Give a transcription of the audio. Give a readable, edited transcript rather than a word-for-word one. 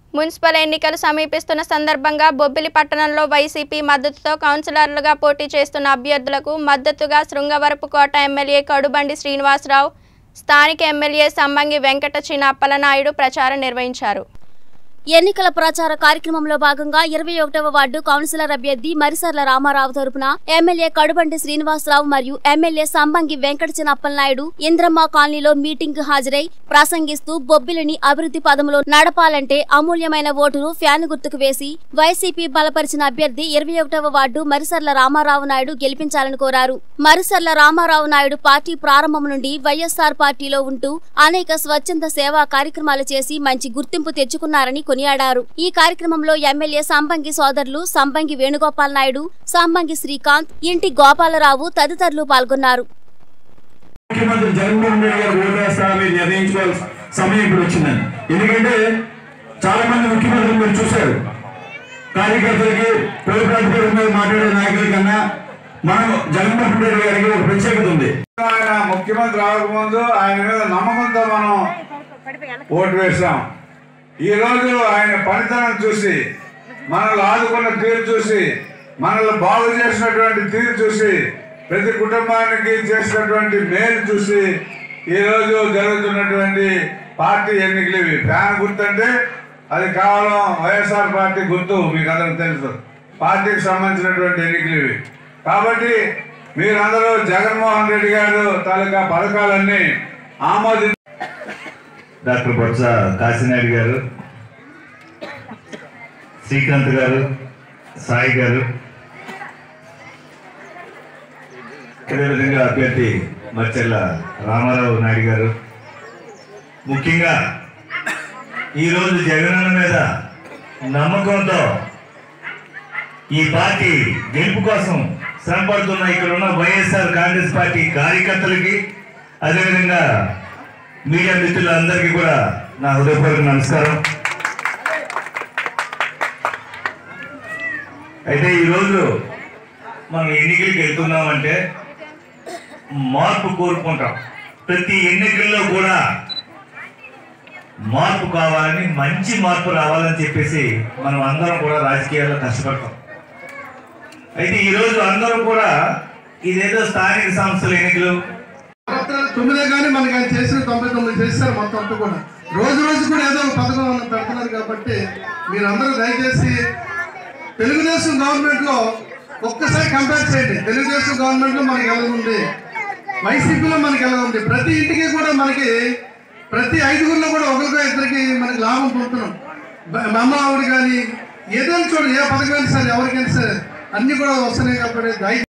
Municipal ఎన్నికలు సమీపిస్తున్న సందర్భంగా బొబ్బిలి పట్టణంలో వైసీపీ మద్దతుతో కౌన్సిలర్లుగా పోటీ చేస్తున్న అభ్యర్థులకు మద్దతుగా శృంగవరపుకోట ఎమ్మెల్యే కడుబండి శ్రీనివాసరావు, స్థానిక ఎమ్మెల్యే సంబంగి వెంకట చిన్నప్పలనాయుడు ప్రచారం నిర్వహించారు. ఎన్నికల ప్రచార కార్యక్రమంలో భాగంగా 21వ వార్డు కౌన్సిలర్ అభ్యర్థి మరిసర్ల రామారావు తరపున ఎమ్మెల్యే కడుబండి శ్రీనివాసరావు మరియు ఎమ్మెల్యే సంబంగి వెంకట చిన్నప్పలనాయుడు ఇంద్రమ్మ కాలనీలో మీటింగ్ హాజరై ప్రసంగిస్తూ బొబ్బిలిని అభివృద్ధి పదంలో నడపాలంటే అమూల్యమైన ఓటును ఫ్యాన్ గుర్తుకు వేసి వైసీపీ బలపరిచిన అభ్యర్థి 21వ వార్డు మరిసర్ల రామారావు నాయుడు గెలిపించాలని కోరారు. మరిసర్ల రామారావు నాయుడు పార్టీ ప్రారంభం నుండి వైఎస్ఆర్ పార్టీలో ఉంటూ అనేక స్వచ్ఛంద సేవా కార్యక్రమాలు చేసి మంచి గుర్తింపు తెచ్చుకున్నారని కొనియాడారు. ఈ కార్యక్రమంలో ఎమ్మెల్యే సంబంగి సోదరులు సంబంగి వేణుగోపాల్ నాయుడు, సంబంగి శ్రీకాంత్, ఇంటి గోపాలరావు తదితరులు పాల్గొన్నారు. ముఖ్యమంత్రి జగన్మోహన్ రెడ్డి గారు ఓటేస్తారని నిర్ణయించుకోవాల్సిన సమయం ఇప్పుడు వచ్చిందని. ఎందుకంటే చాలా మంది ముఖ్యమంత్రులు మీరు చూశారు, కార్యకర్తలకి పొలి ప్రాతిపదిక మీద మాట్లాడే నాయకుల కన్నా మనం జగన్మోహన్ రెడ్డి గారికి ఒక ప్రత్యేకత ఉంది. ఆయన ముఖ్యమంత్రి అవ్వకముందు ఆయన మీద నమ్మకంతో మనం ఓటు వేసాం. ఈ రోజు ఆయన పనితనం చూసి, మనల్ని ఆదుకున్న తీరు చూసి, మనల్ని బాగు చేసినటువంటి తీరు చూసి, ప్రతి కుటుంబానికి చేసినటువంటి మేలు చూసి ఈరోజు జరుగుతున్నటువంటి పార్టీ ఎన్నికలు ఇవి. ఫ్యాన్ గుర్తు అంటే అది కేవలం వైఎస్ఆర్ పార్టీ గుర్తు, మీకు అందరికి తెలుసు. పార్టీకి సంబంధించినటువంటి ఎన్నికలు ఇవి. కాబట్టి మీరందరూ జగన్మోహన్ రెడ్డి గారు తాలూకా పథకాలన్నీ ఆమోదించారు. డాక్టర్ బొత్స కాశీనాయుడు గారు, శ్రీకాంత్ గారు, సాయి గారు, అదేవిధంగా అభ్యర్థి మరిసర్ల రామారావు నాయుడు గారు, ముఖ్యంగా ఈరోజు జగనన్న మీద నమ్మకంతో ఈ పార్టీ గెలుపు కోసం శ్రమపడుతున్న ఇక్కడ ఉన్న వైఎస్ఆర్ కాంగ్రెస్ పార్టీ కార్యకర్తలకి, అదేవిధంగా మీడియా మిత్రులందరికీ కూడా నా హృదయపూర్వక నమస్కారం. అయితే ఈరోజు మనం ఎన్నికలకు వెళ్తున్నామంటే మార్పు కోరుకుంటాం. ప్రతి ఎన్నికల్లో కూడా మార్పు కావాలని, మంచి మార్పు రావాలని చెప్పేసి మనం అందరం కూడా రాజకీయాల్లో కష్టపడతాం. అయితే ఈరోజు అందరం కూడా ఇదేదో స్థానిక సంస్థల ఎన్నికలు 9 కానీ మనకి ఆయన చేసిన 99 చేస్తారు మొత్తం అంతా కూడా. రోజు రోజు కూడా ఏదో ఒక పథకం పెడుతున్నారు. కాబట్టి మీరందరూ దయచేసి తెలుగుదేశం గవర్నమెంట్లో ఒక్కసారి కంపేర్ చేయండి. తెలుగుదేశం గవర్నమెంట్లో మనకి ఎలా ఉంది, వైసీపీలో మనకి ఎలా ఉంది. ప్రతి ఇంటికి కూడా మనకి ప్రతి 5గురిలో కూడా ఒకరికో ఇద్దరికి మనకి లాభం పొందుతున్నాం. అమ్మ ఆవిడ కానీ ఏదైనా చూడండి, ఏ పథకమైనా సరే ఎవరికైనా సరే అన్నీ కూడా వస్తున్నాయి. కాబట్టి